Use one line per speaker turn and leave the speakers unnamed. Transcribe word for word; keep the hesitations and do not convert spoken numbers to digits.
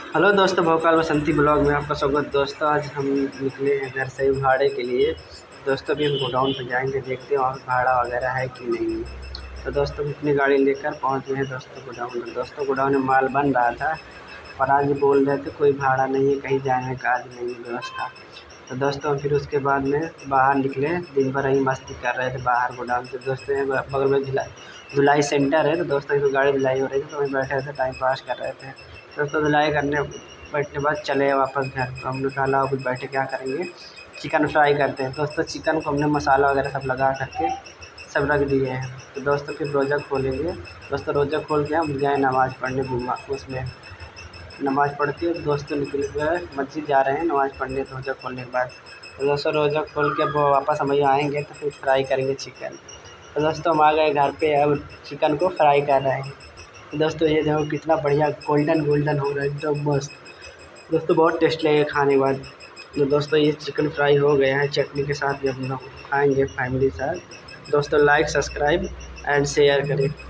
Hello दोस्तों, भोपाल बसंती blog में आपका स्वागत। दोस्तों आज हम निकले हैं घर से भाड़े के लिए। दोस्तों भी हम गोडाउन पर जाएंगे, देखते हैं वहाँ भाड़ा वगैरह है कि नहीं। तो दोस्तों हम अपनी गाड़ी लेकर पहुँच गए हैं दोस्तों गोडाउन में। दोस्तों गोडाउन में माल बन रहा था और आज बोल रहे थे कोई भाड़ा नहीं है, कहीं जाने का आज नहीं है व्यवस्था। तो दोस्तों हम फिर उसके बाद में बाहर निकले, दिन भर यहीं मस्ती कर रहे थे बाहर गोडाउन से। दोस्तों यहाँ बगल में धुलाई धुलाई सेंटर है, तो दोस्तों की गाड़ी धुलाई हो रही थी तो वहीं बैठे थे, टाइम पास कर रहे थे। दोस्तों धुलाई करने बैठने के बाद चले वापस घर। तो हमने कहा लाओ कुछ बैठे क्या करेंगे, चिकन फ्राई करते हैं। दोस्तों चिकन को हमने मसाला वगैरह सब लगा करके सब रख दिए हैं। तो दोस्तों फिर रोज़ा खोलेंगे। दोस्तों रोज़ा खोल के हम गए नमाज़ पढ़ने जुम्मा, उसमें नमाज़ पढ़ के दोस्तों निकल गए, मस्जिद जा रहे हैं नमाज़ पढ़ने रोज़ा खोलने के बाद। तो दोस्तों रोज़ा खोल के अब वापस हम यहाँ आएँगे तो फिर फ्राई करेंगे चिकन। तो दोस्तों हम आ गए घर पे, अब चिकन को फ्राई कर रहे हैं। दोस्तों ये देखो कितना बढ़िया गोल्डन गोल्डन हो रहा है, एकदम मस्त। दोस्तों बहुत टेस्ट लगेगा खाने के बाद। तो दोस्तों ये चिकन फ्राई हो गया है, चटनी के साथ भी हम लोग खाएँगे फैमिली के साथ। दोस्तों लाइक सब्सक्राइब एंड शेयर करें।